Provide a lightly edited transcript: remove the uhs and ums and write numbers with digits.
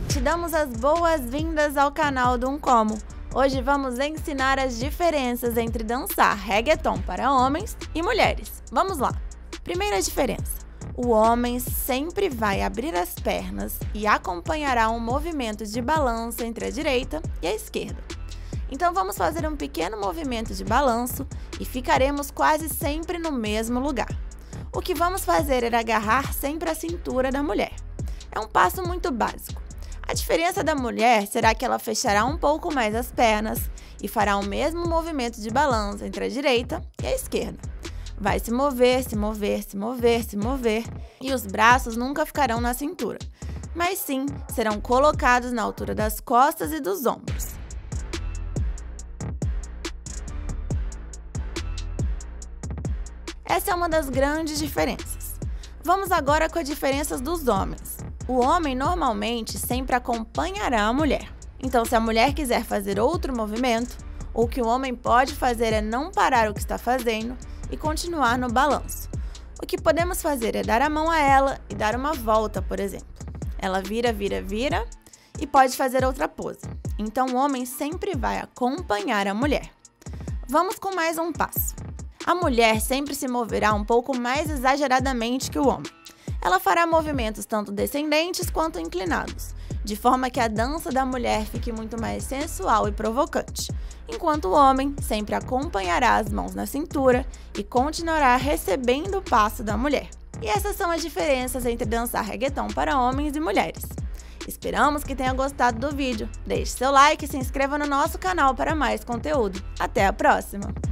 Te damos as boas-vindas ao canal do Como. Hoje vamos ensinar as diferenças entre dançar reggaeton para homens e mulheres. Vamos lá! Primeira diferença. O homem sempre vai abrir as pernas e acompanhará um movimento de balanço entre a direita e a esquerda. Então vamos fazer um pequeno movimento de balanço e ficaremos quase sempre no mesmo lugar. O que vamos fazer é agarrar sempre a cintura da mulher. É um passo muito básico. A diferença da mulher será que ela fechará um pouco mais as pernas e fará o mesmo movimento de balanço entre a direita e a esquerda. Vai se mover, se mover, se mover, se mover, e os braços nunca ficarão na cintura, mas sim serão colocados na altura das costas e dos ombros. Essa é uma das grandes diferenças. Vamos agora com as diferenças dos homens. O homem normalmente sempre acompanhará a mulher. Então, se a mulher quiser fazer outro movimento, o que o homem pode fazer é não parar o que está fazendo e continuar no balanço. O que podemos fazer é dar a mão a ela e dar uma volta, por exemplo. Ela vira, vira, vira e pode fazer outra pose. Então, o homem sempre vai acompanhar a mulher. Vamos com mais um passo. A mulher sempre se moverá um pouco mais exageradamente que o homem. Ela fará movimentos tanto descendentes quanto inclinados, de forma que a dança da mulher fique muito mais sensual e provocante, enquanto o homem sempre acompanhará as mãos na cintura e continuará recebendo o passo da mulher. E essas são as diferenças entre dançar reggaeton para homens e mulheres. Esperamos que tenha gostado do vídeo. Deixe seu like e se inscreva no nosso canal para mais conteúdo. Até a próxima!